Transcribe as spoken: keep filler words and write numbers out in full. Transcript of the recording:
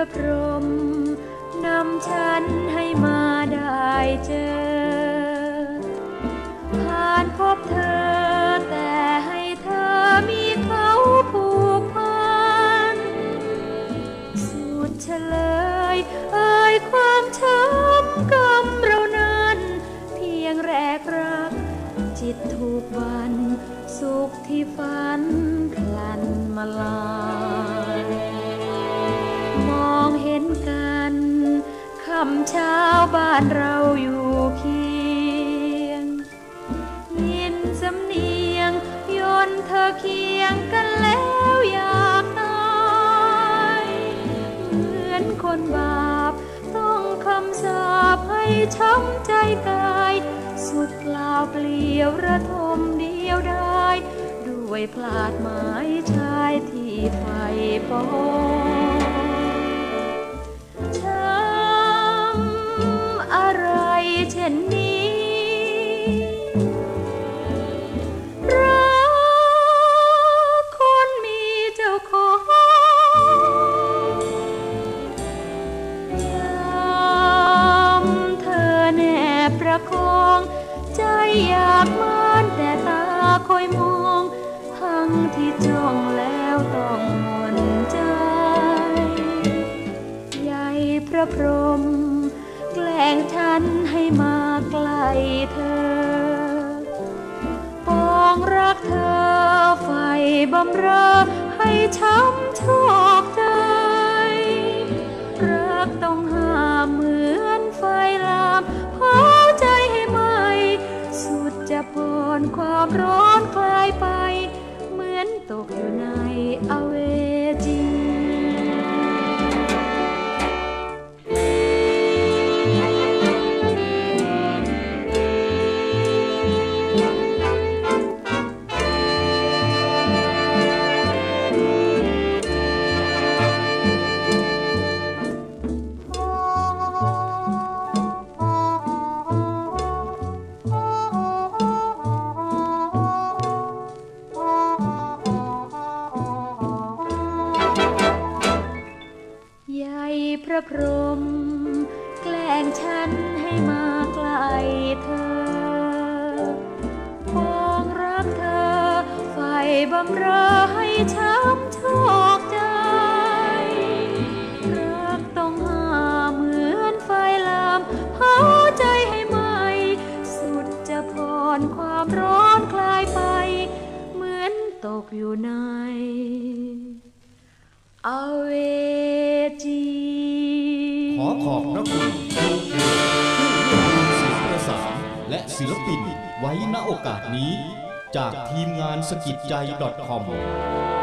ระพรหมนำฉันให้มาได้เจอผ่านพบเธอแต่ให้เธอมีเขาผูกพันสุดเฉลยเอ่ยความช้ำกรรมเรานั้นเพียงแรกรักจิตถูกวันสุขที่ฝันพลันมาลายมองเห็นกันคำเช้าบ้านเราอยู่เคียงยินสำเนียงยนต์เธอเคียงกันแล้วอยากตายเหมือนคนบาปต้องคำสาปให้ช้ำใจกายสุดเปล่าเปลี่ยวระทมเดียวดายด้วยพลาดหมายชายที่ไฟปองช้ำอะไรเช่นนี้รักคนมีเจ้าของยามเธอแนบประคองใจอยากมันแต่ตาคอยมองทั้งที่จ้องแล้วต้องหม่นใจใหญ่พระพรหมแกล้งฉันให้มาใกล้เธอปองรักเธอไฟบำเรอให้ช้ำชอกใจรักต้องห้ามเหมือนไฟลามเผาใจให้ไหม้สุดจะผ่อนความร้อนคลายไปเหมือนตกอยู่ในอเวจีพระพรหมแกล้งฉันให้มาใกล้เธอปองรักเธอไฟบำเรอให้ช้ำชอกใจรักต้องห้ามเหมือนไฟลามเผาใจให้ไหม้สุดจะผ่อนความร้อนคลายไปเหมือนตกอยู่ในอเวจีขอขอบพระคุณโรงเรียนผู้เรียนรู้ศิลปประสานและศิลปินไว้ณโอกาสนี้จากทีมงานสกิจใจ .com